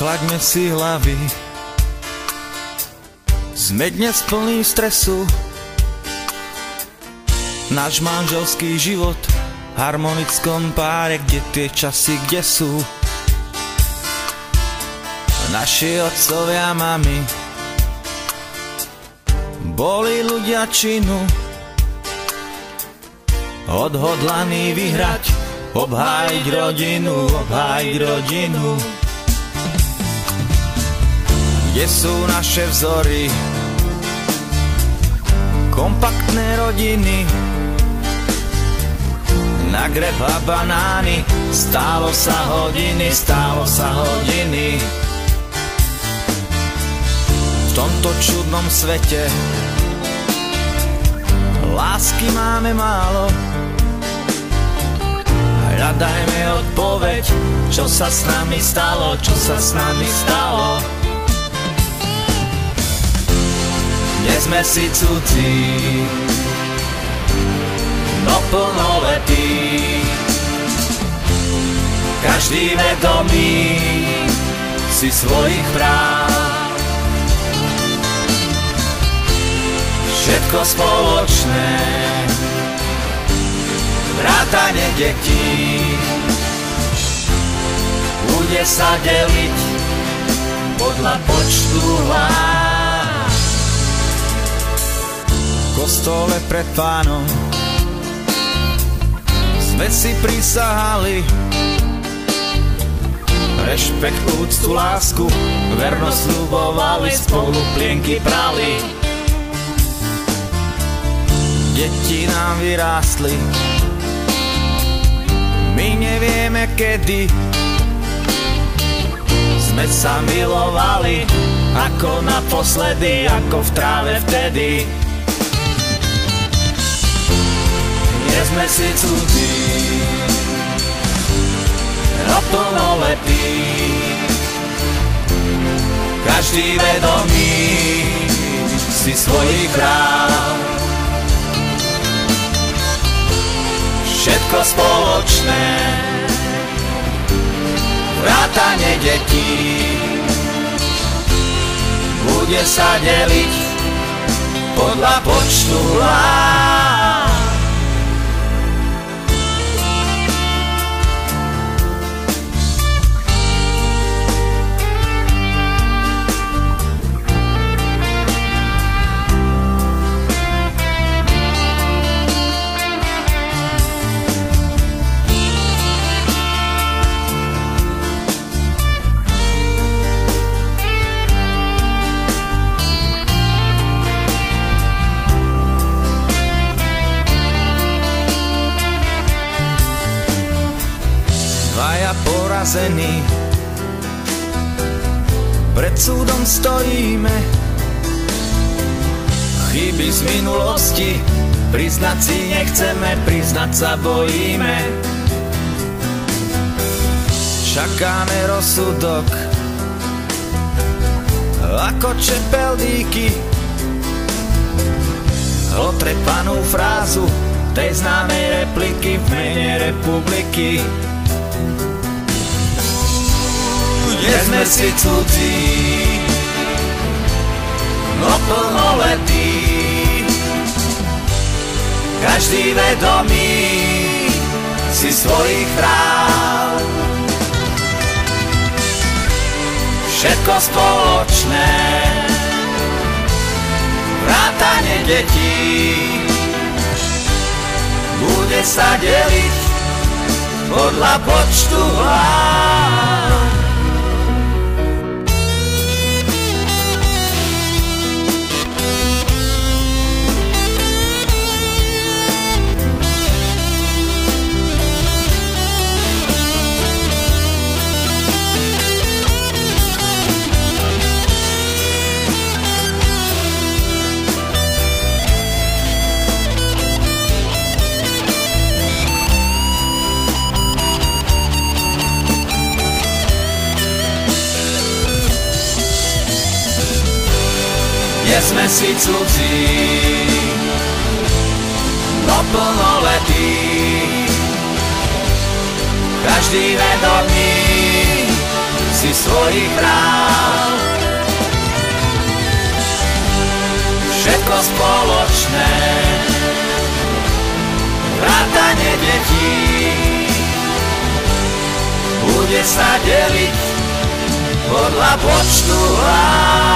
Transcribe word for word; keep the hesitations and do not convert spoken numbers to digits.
Ochlaďme si hlavy, sme dnes plný stresu. Náš manželský život v harmonickom páre, kde tie časy, kde sú naši otcovia, mami, boli ľudia činu, odhodlaní vyhrať, obhájiť rodinu, obhájiť rodinu. Kde sú naše vzory, kompaktné rodiny, na greba banány, stálo sa hodiny, stálo sa hodiny. V tomto čudnom svete lásky máme málo, hľadajme odpoveď, čo sa s nami stalo, čo sa s nami stalo. Dnes sme si cudzí, no plnoletí, každý vedomý si svojich práv. Všetko spoločné, vrátane detí, bude sa deliť podľa počtu hlav. V kostole pred Pánom sme si prisahali rešpekt, úctu, lásku, vernosť sľubovali, spolu plienky prali. Deti nám vyrástli, my nevieme kedy, sme sa milovali ako naposledy, ako v tráve vtedy. Nie sme si cudzí, no plnoletí, každý vedomý si svojich práv. Všetko spoločné, vrátane detí, bude sa deliť podľa počtu hlav. Porazení, pred súdom stojíme, chyby z minulosti priznať si nechceme, priznať sa bojíme. Čakáme rozsudok ako čepeldíky, otrepanú frázu tej známej repliky v mene republiky. Nie sme si cudzí, no plnoletí, každý vedomý si svojich práv. Všetko spoločné, vrátane detí, bude sa deliť podľa počtu hlav. Nie sme si cudzí, no plnoletí, každý vedomý si si svojich práv. Všetko spoločné, vrátane detí, bude sa deliť podľa počtu hlav.